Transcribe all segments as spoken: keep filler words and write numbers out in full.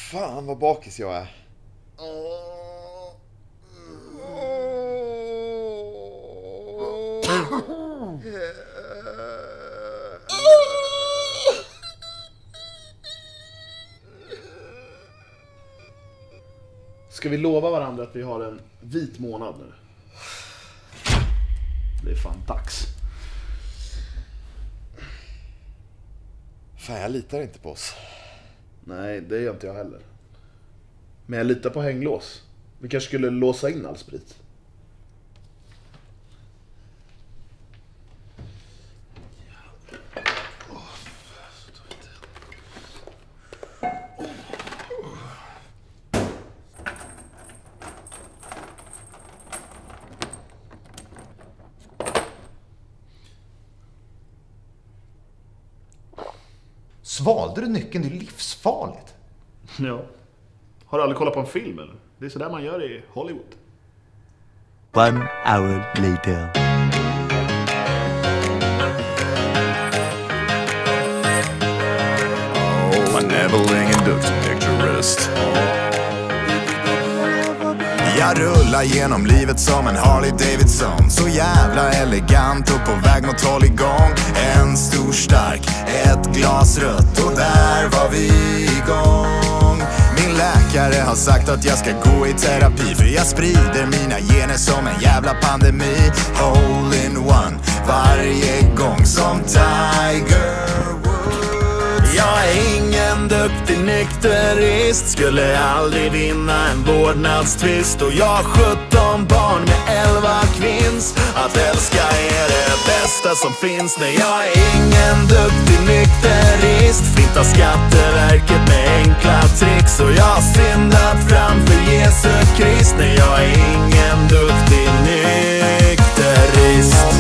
Fan vad bakis jag är. Ska vi lova varandra att vi har en vit månad nu? Det är fan dags. Fan, jag litar inte på oss. Nej, det gör inte jag heller. Men jag litar på hänglås. Vi kanske skulle låsa in all sprit. Svalde du nyckeln? Det är livsfarligt. Ja. Har du aldrig kollat på en film eller? Det är så där man gör i Hollywood. One hour later. Oh, my never-ingen duktig nykterist. Jag rullar genom livet som en Harley Davidson. Så jävla elegant och på väg mot hålligång. En stor stark, ett glas rött och där var vi igång. Min läkare har sagt att jag ska gå i terapi, för jag sprider mina gener som en jävla pandemi. Hole in one, varje gång som Tiger Woods. Jag är ingen duktig nykterist, skulle aldrig vinna en vårdnadstvist. Och jag har sjutton barn med elva kvinns. Att älska är det bästa som finns. Nej, jag är ingen duktig nykterist, flintar Skatteverket med enkla tricks. Och jag har syndat framför Jesu Krist. Nej, jag är ingen duktig nykterist.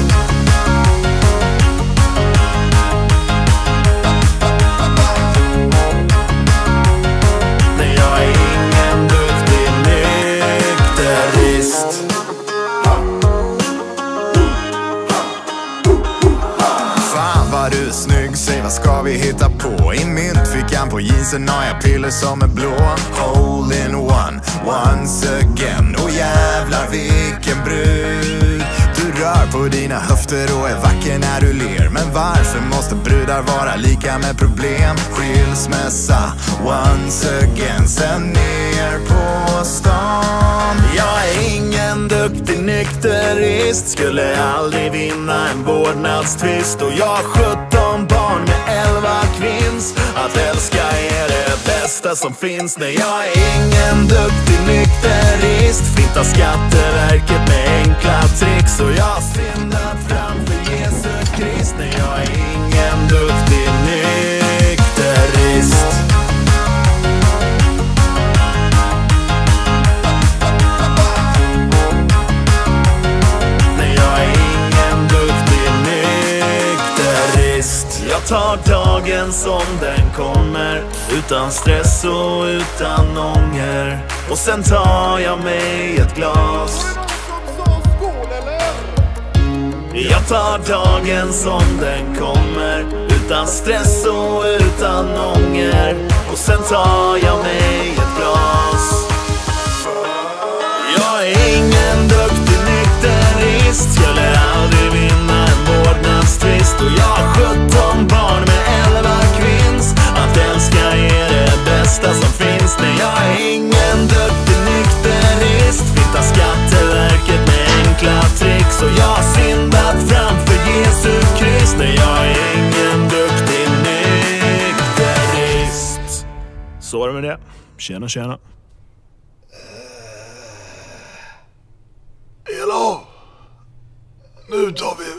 Vad ska vi hitta på? I myntfickan på jeansen har jag piller som är blå. Hole in one, once again. Och jävlar vilken brud. Du rör på dina höfter och är vacker när du ler. Men varför måste brudar vara lika med problem? Skilsmässa, once again. Sen ner på stan. Jag är ingen duktig nykterist, skulle aldrig vinna en vårdnadstvist. Och jag har sjutton barn med elva kvinns. Att älska är det bästa som finns. Nej, jag är ingen duktig nykterist, flintar Skatteverket med enkla tricks. Och jag syndat framför Jesu Krist. Nej, jag är ingen duktig nykterist. Jag tar dagen som den kommer, utan stress och utan ånger. Och sen tar jag mig ett glas. Jag tar dagen som den kommer, utan stress och utan ånger. Och sen tar jag mig ett glas. Jag är ingen duktig nykterist, skulle aldrig vinna en vårdnadstvist. Och jag har sjutton barn med elva kvinns. Att älska är det bästa som finns. Nej, jag är ingen duktig nykterist, flintar Skatteverket med enkla tricks. Och jag har syndat framför Jesu Krist. Nej, jag är ingen duktig nykterist. Så är det med det. Tjena, tjena. Hello! Nu tar vi